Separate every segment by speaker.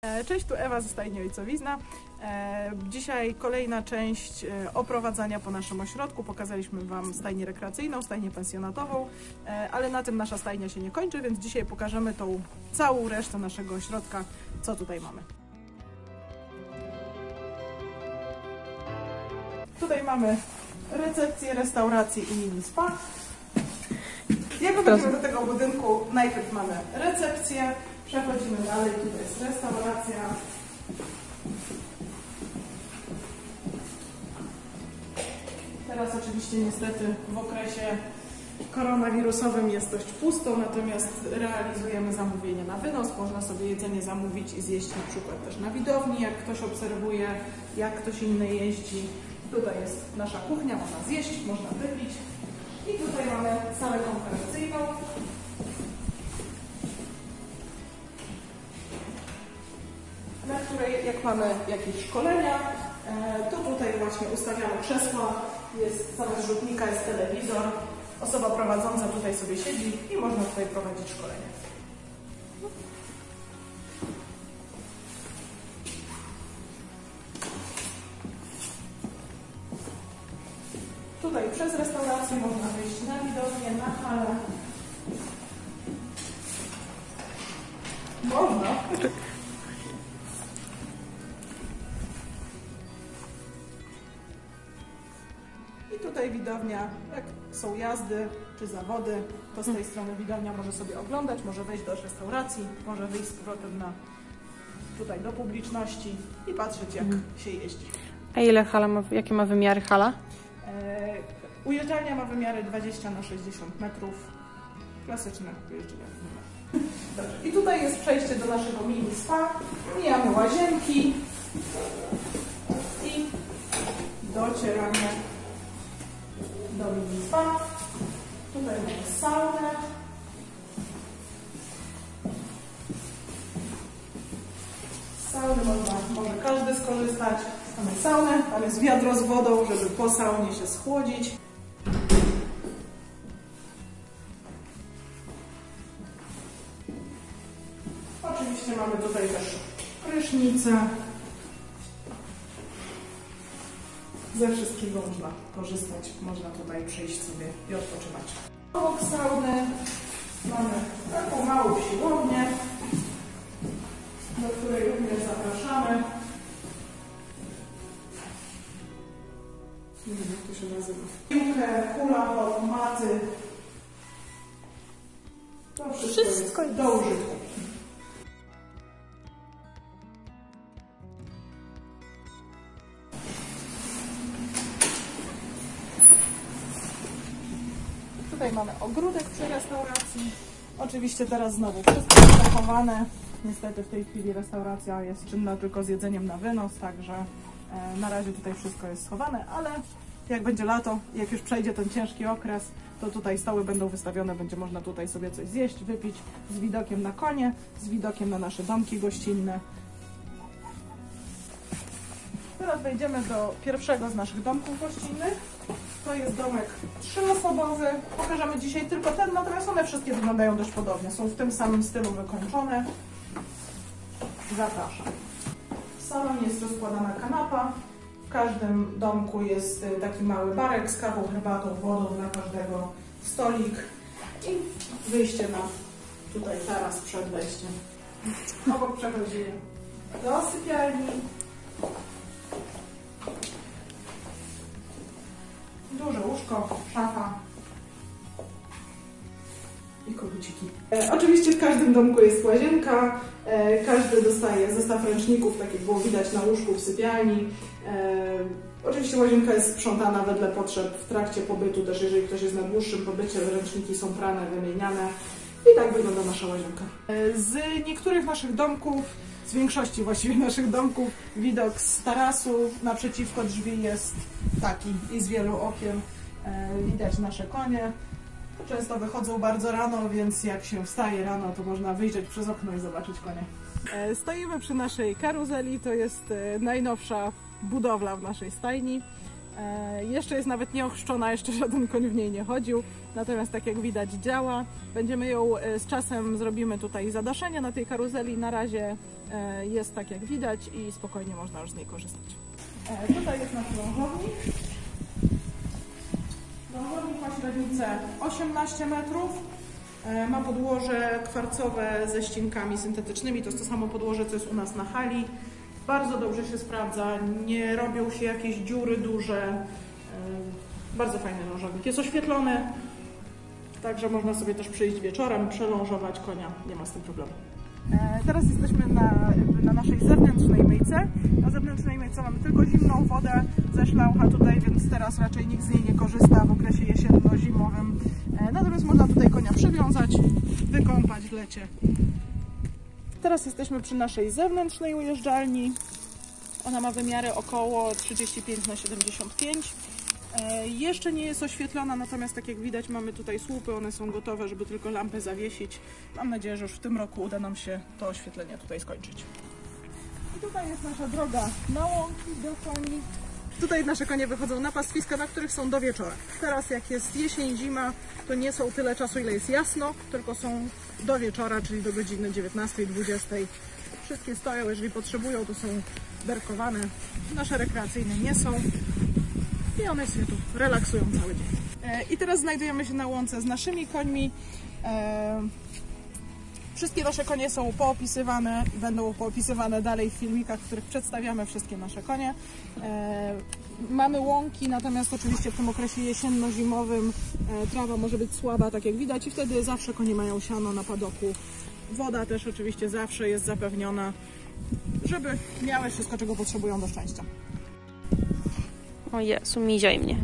Speaker 1: Cześć, tu Ewa ze stajni Ojcowizna. Dzisiaj kolejna część oprowadzania po naszym ośrodku. Pokazaliśmy Wam stajnię rekreacyjną, stajnię pensjonatową, ale na tym nasza stajnia się nie kończy, więc dzisiaj pokażemy tą całą resztę naszego ośrodka, co tutaj mamy. Tutaj mamy recepcję, restaurację i mini spa. Jak wchodzimy do tego budynku, najpierw mamy recepcję, przechodzimy dalej, tutaj jest restauracja. Teraz oczywiście niestety w okresie koronawirusowym jest dość pusto, natomiast realizujemy zamówienie na wynos. Można sobie jedzenie zamówić i zjeść na przykład też na widowni, jak ktoś obserwuje, jak ktoś inny jeździ. Tutaj jest nasza kuchnia, można zjeść, można wypić. I tutaj mamy salę konferencyjną. Na której, jak mamy jakieś szkolenia, to tutaj właśnie ustawiamy krzesła, jest zamiast rzutnika jest telewizor, osoba prowadząca tutaj sobie siedzi i można tutaj prowadzić szkolenie. Tutaj przez restaurację można wyjść na widownię, na halę. Można. I tutaj widownia, jak są jazdy czy zawody, to z tej strony widownia może sobie oglądać, może wejść do restauracji, może wyjść z powrotem tutaj do publiczności i patrzeć, jak się jeździ.
Speaker 2: A ile hala ma, jakie ma wymiary hala?
Speaker 1: Ujeżdżalnia ma wymiary 20 na 60 metrów. Klasyczne ujeżdżalnia. Dobrze. I tutaj jest przejście do naszego mini spa. Mijamy łazienki i docieramy do mini spa. Tutaj mamy saunę. Z sauny może każdy skorzystać. Mamy saunę, tam jest wiadro z wodą, żeby po saunie się schłodzić. Oczywiście mamy tutaj też prysznicę. Ze wszystkiego można korzystać, można tutaj przyjść sobie i odpoczywać. Obok sauny mamy taką małą siłownię, do której również zapraszamy. Nie wiem, jak to się nazywa. Piłkę, kula, maty. To wszystko jest do użytku. Tutaj mamy ogródek przy restauracji. Oczywiście teraz znowu wszystko jest zachowane. Niestety w tej chwili restauracja jest czynna tylko z jedzeniem na wynos, także na razie tutaj wszystko jest schowane, ale jak będzie lato, jak już przejdzie ten ciężki okres, to tutaj stoły będą wystawione, będzie można tutaj sobie coś zjeść, wypić z widokiem na konie, z widokiem na nasze domki gościnne. Teraz wejdziemy do pierwszego z naszych domków gościnnych. To jest domek 3-osobowy. Pokażemy dzisiaj tylko ten, natomiast one wszystkie wyglądają dość podobnie. Są w tym samym stylu wykończone. Zapraszam. W salonie jest rozkładana kanapa. W każdym domku jest taki mały barek z kawą, herbatą, wodą dla każdego, stolik i wyjście na tutaj taras przed wejściem. Obok przechodzimy do sypialni. Duże łóżko, szafa i koguciki. Oczywiście w każdym domku jest łazienka, każdy dostaje zestaw ręczników, tak jak było widać na łóżku w sypialni. Oczywiście łazienka jest sprzątana wedle potrzeb w trakcie pobytu, też jeżeli ktoś jest na dłuższym pobycie, ręczniki są prane, wymieniane i tak wygląda nasza łazienka. Z niektórych naszych domków, z większości właściwie naszych domków, widok z tarasu naprzeciwko drzwi jest taki i z wielu okien widać nasze konie. Często wychodzą bardzo rano, więc jak się wstaje rano, to można wyjrzeć przez okno i zobaczyć konie. Stoimy przy naszej karuzeli, to jest najnowsza budowla w naszej stajni. Jeszcze jest nawet nieochrzczona, jeszcze żaden koń w niej nie chodził, natomiast tak jak widać działa. Będziemy ją z czasem, zrobimy tutaj zadaszenie na tej karuzeli, na razie jest tak jak widać i spokojnie można już z niej korzystać. Tutaj jest nasz drążownik. Drążownik ma średnicę 18 metrów. Ma podłoże kwarcowe ze ścinkami syntetycznymi, to jest to samo podłoże, co jest u nas na hali. Bardzo dobrze się sprawdza, nie robią się jakieś dziury duże. Bardzo fajny drążownik. Jest oświetlony, także można sobie też przyjść wieczorem, przelążować konia, nie ma z tym problemu. Teraz jesteśmy na naszej zewnętrznej myjce. Na zewnętrznej myjce mamy tylko zimną wodę ze szlaucha tutaj, więc teraz raczej nikt z niej nie korzysta w okresie jesienno-zimowym. Natomiast można tutaj konia przywiązać, wykąpać w lecie. Teraz jesteśmy przy naszej zewnętrznej ujeżdżalni. Ona ma wymiary około 35 na 75. Jeszcze nie jest oświetlona, natomiast tak jak widać mamy tutaj słupy, one są gotowe, żeby tylko lampę zawiesić. Mam nadzieję, że już w tym roku uda nam się to oświetlenie tutaj skończyć. I tutaj jest nasza droga na łąki do koni. Tutaj nasze konie wychodzą na pastwiska, na których są do wieczora. Teraz jak jest jesień, zima, to nie są tyle czasu, ile jest jasno, tylko są do wieczora, czyli do godziny 19, 20. Wszystkie stoją, jeżeli potrzebują, to są berkowane. Nasze rekreacyjne nie są. I one się tu relaksują cały dzień. I teraz znajdujemy się na łące z naszymi końmi. Wszystkie nasze konie są poopisywane i będą poopisywane dalej w filmikach, w których przedstawiamy wszystkie nasze konie. Mamy łąki, natomiast oczywiście w tym okresie jesienno-zimowym trawa może być słaba, tak jak widać, i wtedy zawsze konie mają siano na padoku. Woda też oczywiście zawsze jest zapewniona, żeby miały wszystko, czego potrzebują do szczęścia.
Speaker 2: O Jezu, miziaj mnie.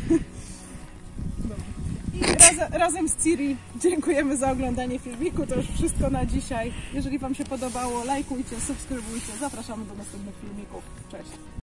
Speaker 1: I razem z Ciri dziękujemy za oglądanie filmiku. To już wszystko na dzisiaj. Jeżeli Wam się podobało, lajkujcie, subskrybujcie. Zapraszamy do następnych filmików. Cześć!